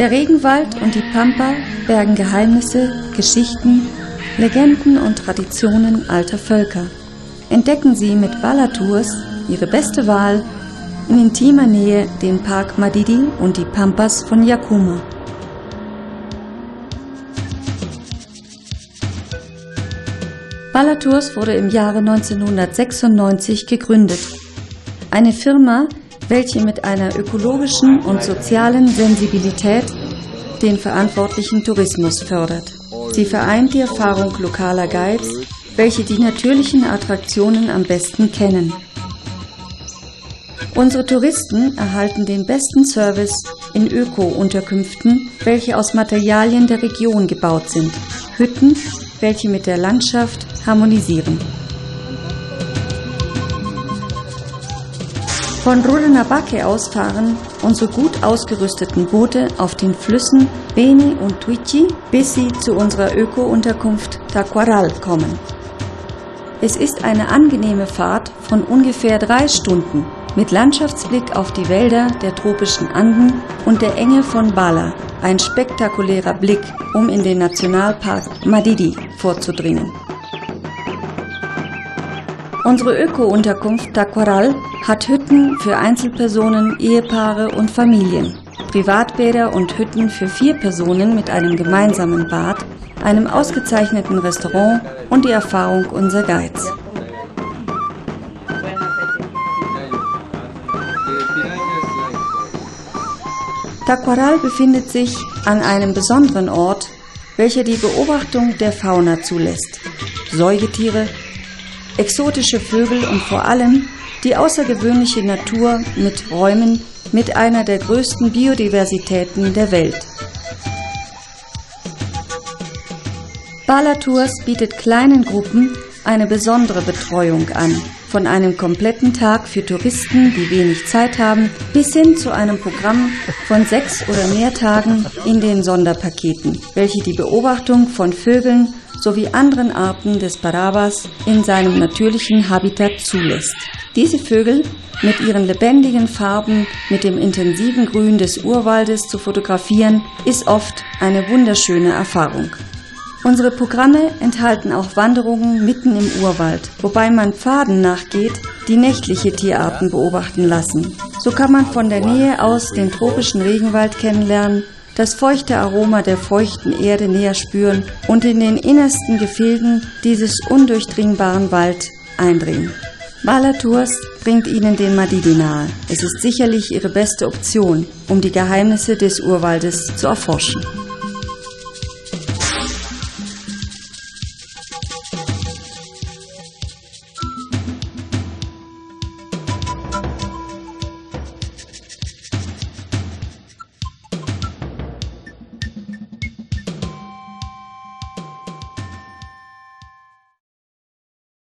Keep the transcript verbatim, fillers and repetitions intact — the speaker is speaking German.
Der Regenwald und die Pampa bergen Geheimnisse, Geschichten, Legenden und Traditionen alter Völker. Entdecken Sie mit Bala-Tours Ihre beste Wahl in intimer Nähe den Park Madidi und die Pampas von Yacuma. Bala-Tours wurde im Jahre neunzehnhundertsechsundneunzig gegründet. Eine Firma, welche mit einer ökologischen und sozialen Sensibilität den verantwortlichen Tourismus fördert. Sie vereint die Erfahrung lokaler Guides, welche die natürlichen Attraktionen am besten kennen. Unsere Touristen erhalten den besten Service in Öko-Unterkünften, welche aus Materialien der Region gebaut sind. Hütten, welche mit der Landschaft harmonisieren. Von Rurrenabaque aus fahren unsere gut ausgerüsteten Boote auf den Flüssen Beni und Tuichi, bis sie zu unserer Öko-Unterkunft Taquaral kommen. Es ist eine angenehme Fahrt von ungefähr drei Stunden mit Landschaftsblick auf die Wälder der tropischen Anden und der Enge von Bala. Ein spektakulärer Blick, um in den Nationalpark Madidi vorzudringen. Unsere Öko-Unterkunft Taquaral hat Hütten für Einzelpersonen, Ehepaare und Familien, Privatbäder und Hütten für vier Personen mit einem gemeinsamen Bad, einem ausgezeichneten Restaurant und die Erfahrung unserer Guides. Taquaral befindet sich an einem besonderen Ort, welcher die Beobachtung der Fauna zulässt. Säugetiere, exotische Vögel und vor allem die außergewöhnliche Natur mit Räumen mit einer der größten Biodiversitäten der Welt. Bala-Tours bietet kleinen Gruppen eine besondere Betreuung an, von einem kompletten Tag für Touristen, die wenig Zeit haben, bis hin zu einem Programm von sechs oder mehr Tagen in den Sonderpaketen, welche die Beobachtung von Vögeln sowie anderen Arten des Parabas in seinem natürlichen Habitat zulässt. Diese Vögel mit ihren lebendigen Farben, mit dem intensiven Grün des Urwaldes zu fotografieren, ist oft eine wunderschöne Erfahrung. Unsere Programme enthalten auch Wanderungen mitten im Urwald, wobei man Pfaden nachgeht, die nächtliche Tierarten beobachten lassen. So kann man von der Nähe aus den tropischen Regenwald kennenlernen, das feuchte Aroma der feuchten Erde näher spüren und in den innersten Gefilden dieses undurchdringbaren Wald eindringen. Bala-Tours bringt Ihnen den Madidi nahe. Es ist sicherlich Ihre beste Option, um die Geheimnisse des Urwaldes zu erforschen.